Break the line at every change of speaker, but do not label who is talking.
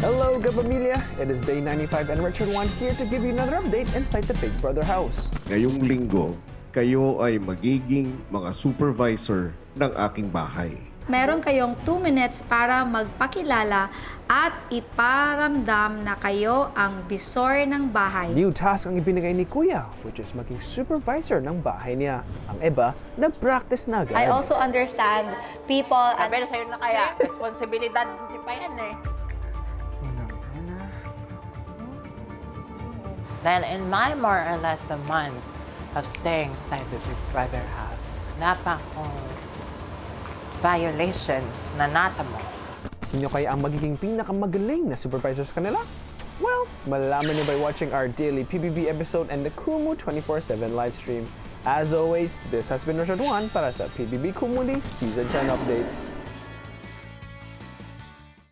Hello, Kapamilya! It is day 95 and Richard Juan here to give you another update inside the Big Brother house.
Ngayong linggo, kayo ay magiging mga supervisor ng aking bahay.
Meron kayong 2 minutes para magpakilala at iparamdam na kayo ang bisor ng bahay.
New task ang ibinigay ni Kuya, which is maging supervisor ng bahay niya. Ang iba, nag-practice na agad.
I also understand people...
Pero sa'yo na kaya, responsibilidad, hindi pa yan eh.
Then in my more or less a month of staying inside the Big Brother house, wala akong violations na natamo.
Sino kaya ang magiging pinakamagaling na supervisor sa kanila? Well, malalaman niyo by watching our daily PBB episode and the Kumu 24/7 live stream. As always, this has been Richard Juan para sa PBB Kumunity Season 10 Updates.